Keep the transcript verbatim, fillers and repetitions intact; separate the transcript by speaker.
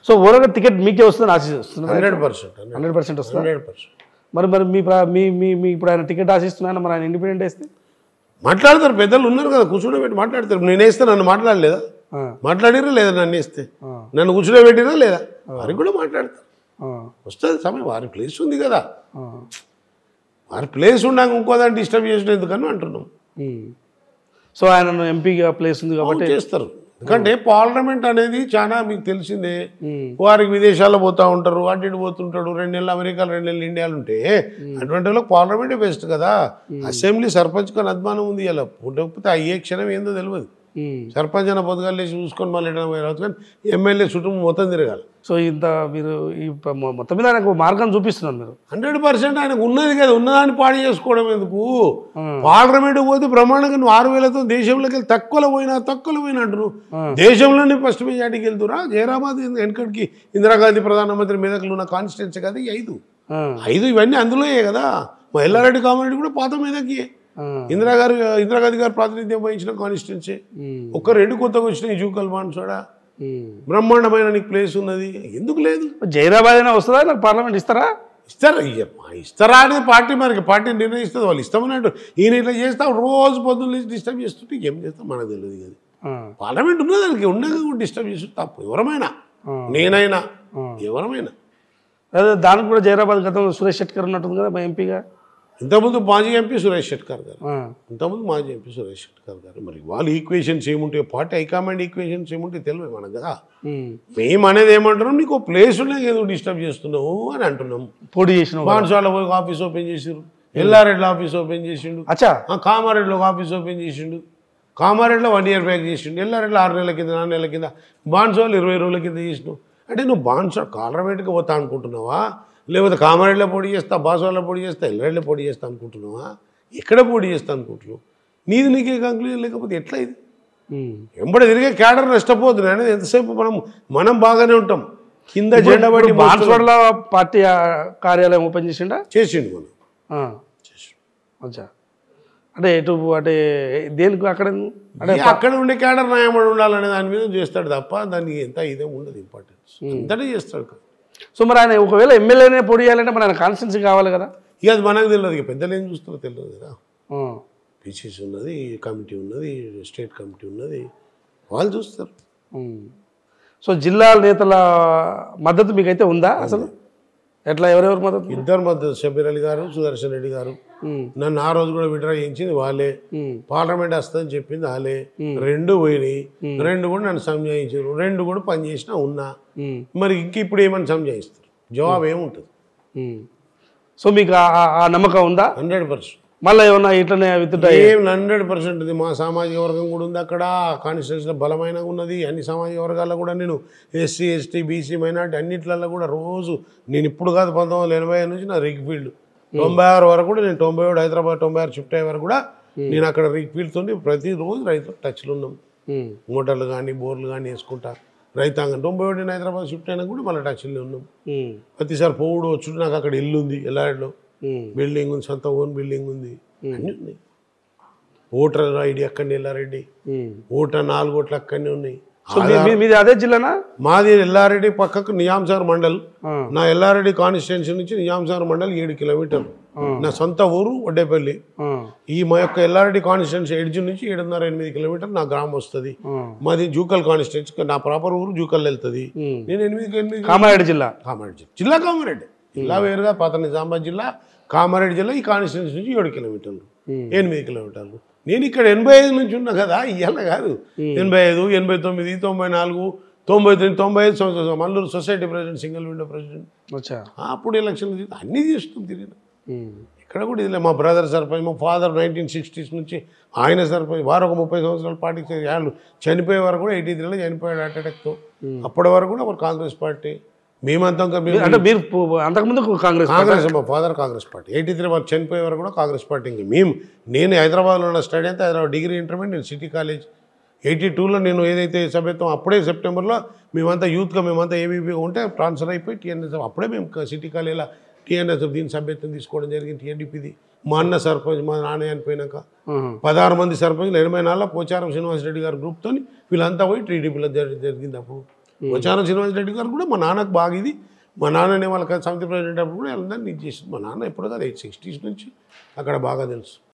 Speaker 1: So ఓవరాల్గా ticket మీకే వస్తుందని ఆశిస్తున్నారు?
Speaker 2: హండ్రెడ్ పర్సెంట్
Speaker 1: హండ్రెడ్ పర్సెంట్ వస్తుంది.
Speaker 2: హండ్రెడ్ పర్సెంట్
Speaker 1: మరి మరి మీ మీ మీ మీ ఇప్పుడు ఆయన టికెట్ ఆశిస్తున్నాను, మరి ఆయన ఇండిపెండెంట్ వేస్తే
Speaker 2: మాట్లాడతారు, పెద్దలు ఉన్నారు కదా కూర్చోబెట్టి మాట్లాడతారు. నేను వేస్తే నన్ను మాట్లాడలేదా? మాట్లాడిరా లేదా? నన్ను వేస్తే నన్ను కూర్చోబెట్టిరా లేదా? వారికి కూడా మాట్లాడతారు. వస్తుంది సమయం, వారి ప్లేస్ ఉంది కదా. వారి ప్లేస్ ఉన్నాక ఇంకోదాన్ని డిస్టర్బ్ చేసిన ఎందుకని అంటున్నాం.
Speaker 1: సో ఆయన ఎంపీగా ప్లేస్ ఉంది కాబట్టి
Speaker 2: చేస్తారు. ఎందుకంటే పార్లమెంట్ అనేది చాలా మీకు తెలిసిందే, వారికి విదేశాల్లో పోతూ ఉంటారు, అటు ఇటు పోతుంటాడు. రెండు నెలలు అమెరికాలో, రెండు నెలలు ఇండియాలో ఉంటే అటువంటి వాళ్ళకి పార్లమెంటే బెస్ట్ కదా. అసెంబ్లీ సర్పంచ్ కానీ అద్మానం ఉంది. ఇలా పుట్టకపోతే అయ్యే క్షణం ఏందో తెలియదు. సర్పంచ్ అయినా పొద్దుగాలు లేచి చూసుకొని మళ్ళీ రావచ్చు, కానీ ఎమ్మెల్యే చుట్టూ మొత్తం తిరగాలి.
Speaker 1: సో ఇంత మీరు ఈ మొత్తం మీద ఆయనకు మార్గం చూపిస్తున్నారు మీరు.
Speaker 2: హండ్రెడ్ పర్సెంట్ ఆయనకు ఉన్నది కదా, ఉన్నదాన్ని పాడు చేసుకోవడం ఎందుకు? పార్లమెంట్ పోతే బ్రహ్మాండంగా నువ్వు ఆరు వేలతో దేశంలోకి వెళ్ళి తక్కువలో పోయినా తక్కువలో పోయినా అంటున్నావు. దేశంలోనే ఫస్ట్ మెజార్టీకి వెళ్తురా? జయరాబాద్ వెనకడికి ఇందిరాగాంధీ ప్రధానమంత్రి మీదకి ఉన్న కాన్స్టిట్యున్సీ కదా ఈ ఐదు ఐదు ఇవన్నీ అందులోయే కదా. మా ఎల్లారెడ్డి కామారెడ్డి కూడా పాత మీదకి ఇందిరా గారు ఇందిరాగాంధీ గారు ప్రాతినిధ్యం వహించిన కాన్స్టిట్యున్సీ. ఒక్క రెండు కొత్తగా వచ్చినాయి జూకల్ బాన్సోడా. బ్రహ్మాండమైన నీకు ప్లేస్ ఉన్నది, ఎందుకు లేదు?
Speaker 1: జైరాబాద్ అయినా వస్తుందా? నాకు పార్లమెంట్ ఇస్తారా?
Speaker 2: ఇస్తారా? ఇస్తారా అనేది పార్టీ మనకి పార్టీ నిర్ణయిస్తుంది. వాళ్ళు ఇస్తామన్నట్టు ఈయన ఇట్లా చేస్తాం రోజు పొద్దున్న నుంచి డిస్టర్బ్ చేస్తుంటే ఏం చేస్తాం మనకు తెలియదు కదా. పార్లమెంట్ ఉన్నది, దానికి ఉండగా కూడా డిస్టర్బ్ చేస్తుంది తప్పు. ఎవరమైనా, నేనైనా ఎవరమైనా.
Speaker 1: అదే దానికి కూడా జైరాబాద్ గతంలో సురేష్ శెట్కర్ ఉన్నట్టుంది కదా మా ఎంపీగా.
Speaker 2: ఇంతకుముందు మాజీ ఎంపీ సురేష్ శెట్కర్ గారు, ఇంతకుముందు మాజీ ఎంపీ సురేష్ శెట్కర్ గారు. మరి వాళ్ళు ఈక్వేషన్స్ ఏముంటాయి, పార్టీ హైకమాండ్ ఈక్వేషన్స్ ఏముంటాయి తెలియదు మనకు కదా. మేము అనేది ఏమంటున్నాం, నీకు ప్లేస్ ఉన్నాయి ఏదో డిస్టర్బ్ చేస్తున్నావు అని అంటున్నాం.
Speaker 1: పోటీ చేసిన
Speaker 2: బాన్స్వాడలో పోయి ఆఫీస్ ఓపెన్ చేసిండు, ఎల్లారెడ్డిలో ఆఫీస్ ఓపెన్ చేసిండు, కామారెడ్డిలో ఆఫీస్ ఓపెన్ చేసిండు. కామారెడ్డిలో వన్ ఇయర్ బ్యాక్ చేసిండు, ఎల్లారెడ్డిలో ఆరు నెలల కింద నాలుగు నెలల కింద, బాన్స్వాడలో ఇరవై రోజుల కింద చేసినావు. అంటే నువ్వు బాన్స్వాడ పార్లమెంట్కి పోతా అనుకుంటున్నావా, లేకపోతే కామారెడ్డిలో పోటీ చేస్తా, బాన్స్వాడలో పోటీ చేస్తా, ఎల్లారెడ్డిలో పోటీ చేస్తా అనుకుంటున్నావా? ఎక్కడ పోటీ చేస్తా అనుకుంటున్నావు? నీది నీకే కంక్లూజన్ లేకపోతే ఎట్లా ఇది? ఎంబడి తిరిగే క్యాడర్ నష్టపోతుంది అనేది. ఎంతసేపు మనం మనం బాగానే ఉంటాం, కింద జెండా బట్టి.
Speaker 1: బాన్స్వాడలో పార్టీ కార్యాలయం ఓపెన్ చేసిండా?
Speaker 2: చేసిండు మనం.
Speaker 1: అచ్చా, అంటే ఎటు అంటే దేనికి అక్కడ
Speaker 2: అంటే అక్కడ ఉండే క్యాడర్ న్యాయమడి ఉండాలనే దాని మీద చేస్తాడు తప్ప దానికి ఎంత ఇదే ఉండదు, ఇంపార్టెన్స్ అంతనే చేస్తాడు కదా.
Speaker 1: సో మరి ఆయన ఒకవేళ ఎమ్మెల్యేనే పొడి చేయాలంటే మన ఆయన కాన్స్టిట్యున్సీ కావాలి కదా.
Speaker 2: ఇక అది మనకు తెలియదు, ఇక పెద్దలు ఏం చూస్తారో తెలియదు కదా. పీసీసీ ఉన్నది, కమిటీ ఉన్నది, స్టేట్ కమిటీ ఉన్నది, వాళ్ళు చూస్తారు.
Speaker 1: సో జిల్లా నేతల మద్దతు మీకైతే ఉందా అసలు? ఎట్లా, ఎవరెవరు మద్దతు?
Speaker 2: ఇద్దరు మద్దతు. షబ్బీర్ అలీ గారు, సుదర్శన్ రెడ్డి గారు. నన్ను ఆ రోజు కూడా విడ్రా చేయించింది వాళ్ళే, పార్లమెంట్ వస్తుందని చెప్పింది వాళ్ళే. రెండు పోయినాయి, రెండు కూడా నన్ను సంజాయించారు, రెండు కూడా పనిచేసినా ఉన్నా. మరి ఇంక ఇప్పుడు ఏమని సంజాయిస్తారు? జవాబు ఏముంటుంది?
Speaker 1: సో మీకు ఆ నమ్మకం ఉందా?
Speaker 2: Hundred percent.
Speaker 1: మళ్ళీ ఏమన్నా ఇట్లనే విత్తుటా?
Speaker 2: ఏం హండ్రెడ్ పర్సెంట్ ఇది. మా సామాజిక వర్గం కూడా ఉంది అక్కడ, కాన్స్టిట్యూన్సీలో బలమైన ఉన్నది. అన్ని సామాజిక వర్గాల్లో కూడా నేను ఎస్సీ ఎస్టీ బీసీ మైనార్టీ అన్నిట్లలో కూడా రోజు నేను ఇప్పుడు కాదు పంతొమ్మిది వందల ఎనభై ఐదు నుంచి నా రిగ్ ఫీల్డ్ తొంభై ఆరు వరకు కూడా నేను తొంభై ఏడు హైదరాబాద్ తొంభై ఆరు షిఫ్ట్ అయ్యే వరకు కూడా నేను అక్కడ రిగ్ ఫీల్డ్ తోటి ప్రతిరోజు రైతు టచ్లో ఉన్నాం. మోటార్లు కానీ బోర్లు కానీ వేసుకుంటా రైతాంగం. తొంభై ఏడు నేను హైదరాబాద్ షిఫ్ట్ అయినా కూడా మళ్ళీ టచ్లో ఉన్నాం. ప్రతిసారి పోవుడు వచ్చుడు. నాకు అక్కడ ఇల్లు ఉంది, ఎల్లారెడ్డిలో బిల్డింగ్ ఉంది, సొంత ఓన్ బిల్డింగ్ ఉంది, అన్నీ ఉన్నాయి. ఓటర్ ఐడి అక్కడనే ఎల్లారెడ్డి, ఓటర్ నాలుగు ఓట్లు అక్కడనే ఉన్నాయి.
Speaker 1: మీది అదే జిల్లానా?
Speaker 2: మాది ఎల్లారెడ్డి పక్కకు నిజాంసాగర్ మండల్. నా ఎల్లారెడ్డి కాన్స్టిట్యున్సీ నుంచి నిజాంసాగర్ మండల్ ఏడు కిలోమీటర్లు. నా సొంత ఊరు వడ్డేపల్లి. ఈ మా యొక్క ఎల్లారెడ్డి కాన్స్టిట్యున్సీ ఎడ్జ్ నుంచి ఏడున్నర ఎనిమిది కిలోమీటర్లు నా గ్రామం వస్తుంది. మాది జూకల్ కాన్స్టిట్యున్సీ, నా ప్రాపర్ ఊరు జూకల్ వెళ్తుంది. నేను ఎనిమిది ఎనిమిది
Speaker 1: కామారెడ్డి జిల్లా.
Speaker 2: కామారెడ్డి జిల్లా కామారెడ్డి జిల్లా వేరుగా పాత నిజామాబాద్ జిల్లా, కామారెడ్డి జిల్లా. ఈ కాన్స్టిట్యున్సీ నుంచి ఏడు కిలోమీటర్లు, ఎనిమిది కిలోమీటర్లు. నేను ఇక్కడ ఎనభై ఐదు నుంచి ఉన్నా కదా, ఇవాళ కాదు. ఎనభై ఐదు ఎనభై తొమ్మిది తొంభై నాలుగు తొంభై తొమ్మిది తొంభై ఐదు సంవత్సరం Mallur society president, single window president. అప్పుడు ఎలక్షన్లు అన్నీ చేస్తున్నాం, తిరిగిన. ఇక్కడ కూడా ఇది మా బ్రదర్ సర్పంచ్, మా ఫాదర్ నైన్టీన్ సిక్స్టీస్ నుంచి ఆయన సర్పంచ్. వారు ఒక ముప్పై సంవత్సరాల పార్టీకి వాళ్ళు చనిపోయే వరకు కూడా ఎయిటీ త్రీలో చనిపోయాడు హార్ట్ అటాక్తో. అప్పటి వరకు కూడా ఒక కాంగ్రెస్ పార్టీ. మేమంతా
Speaker 1: అంటే మీరు అంతకుముందు కాంగ్రెస్
Speaker 2: కాంగ్రెస్ మా father Congress party. Eighty three వాళ్ళు చనిపోయే వరకు కూడా కాంగ్రెస్ పార్టీ. ఇంకా మేము నేను హైదరాబాద్లో ఉన్న స్టడీ అయితే హైదరాబాద్ డిగ్రీ ఇంటర్మీడియట్ నేను సిటీ కాలేజ్. ఎయిటీ టూలో నేను ఏదైతే సభ్యత్వం అప్పుడే సెప్టెంబర్లో మేమంతా యూత్గా మేమంతా ఏబీపీగా ఉంటే ట్రాన్స్ఫర్ అయిపోయి టీఎన్ఎస్ అప్పుడే మేము సిటీ కాలేజీలో టీఎన్ఎస్ దీని సభ్యత్వం తీసుకోవడం జరిగింది. టీఎన్డీపీది. మా అన్న సర్పంచ్, మా నాన్న చనిపోయినాక పదహారు మంది సర్పంచ్లు ఎనభై నాలుగులో పోచారం శ్రీనివాస్ రెడ్డి గారి గ్రూప్తో వీళ్ళంతా పోయి టీడీపీలో జరిగింది. అప్పుడు వచ్చాన శ్రీనివాస్ రెడ్డి గారు కూడా మా నాన్నకు బాగా ఇది మా నాన్ననే వాళ్ళకి సమితి ప్రెసిడెంట్ అప్పుడు కూడా అందరినీ ఇది చేసింది మా నాన్న ఎప్పుడు కాదు ఎయిట్ సిక్స్టీస్ నుంచి అక్కడ బాగా తెలుసు